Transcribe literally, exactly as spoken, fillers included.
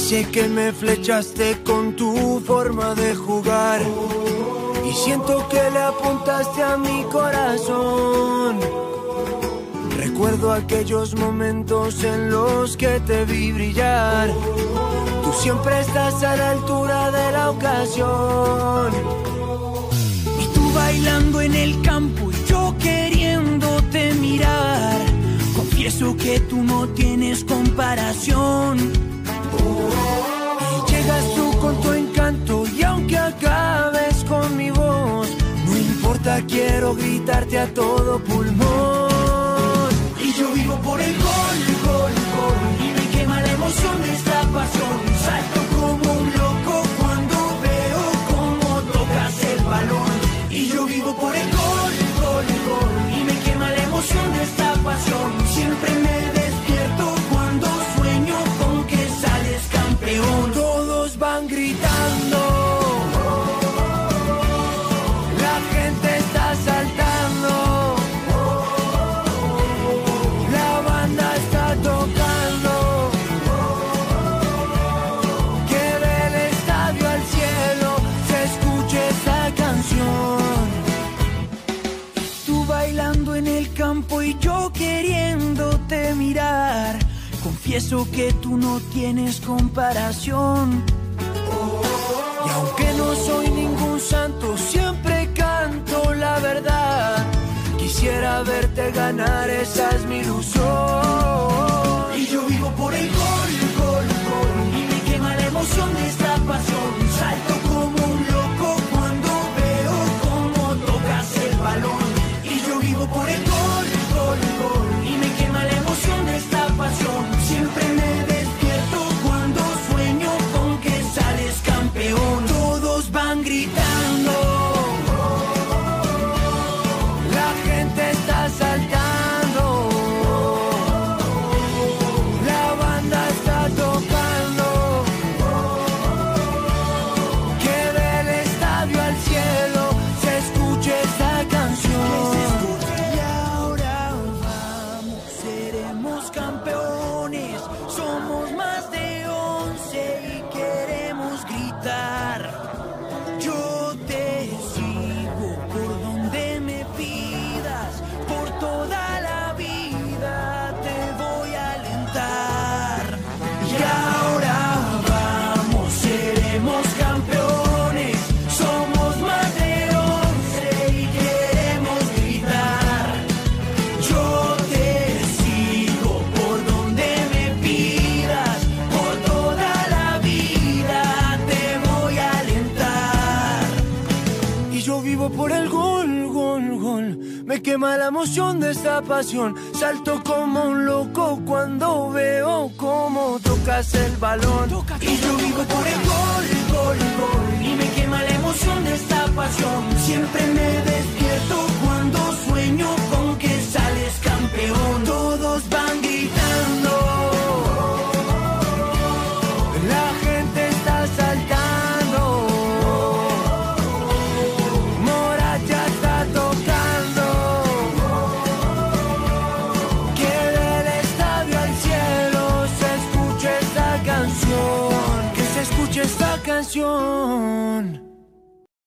Sé que me flechaste con tu forma de jugar y siento que le apuntaste a mi corazón. Recuerdo aquellos momentos en los que te vi brillar. Tú siempre estás a la altura de la ocasión. Y tú bailando en el campo y yo queriéndote mirar. Confieso que tú no tienes comparación. Y llegas tú con tu encanto y aunque acabes con mi voz, no importa, quiero gritarte a todo pulmón. Y yo vivo por el gol, gol, gol, y me quema la emoción de esta pasión. Salto como un loco cuando veo cómo tocas el balón. Y yo vivo por el gol, gol, gol, y me quema la emoción de esta pasión. Siempre me despierto cuando sueño con que sales campeón. Todos van gritando, la gente está saltando, la banda está tocando, que del estadio al cielo se escuche esta canción. Tú bailando en el campo y yo queriéndote mirar. Confieso que tú no tienes comparación. Y aunque no soy ningún santo, siempre canto la verdad. Quisiera verte ganar, esa es mi ilusión. Y yo vivo por el gol, gol, gol, y me quema la emoción de esta pasión. Salto como un loco cuando veo cómo tocas el balón. Y yo vivo por el gol, gol, gol, y me quema la emoción de esta pasión. Siempre me despierto cuando sueño con que sales campeón. Todos van gritando, la gente está saltando, la banda está tocando, que del estadio al cielo se escuche esta canción. Y ahora vamos, seremos campeones. Somos más de once y queremos gritar. Yo te sigo por donde me pidas, por toda la vida te voy a alentar. Y ahora vamos, seremos campeones. Somos más de once y queremos gritar. Yo te sigo por donde me pidas, por toda la vida te voy a alentar. Y yo vivo por el gol, gol, gol, me quema la emoción de esta pasión. Salto como un loco cuando veo cómo tocas el balón. Y yo vivo por el gol, gol, gol, y me quema la emoción de esta pasión. Siempre me despierto cuando sueño con que sales campeón. Todos van gritando, la gente está saltando, Moracha está tocando, que del estadio al cielo se escuche esta canción, que se escuche esta canción.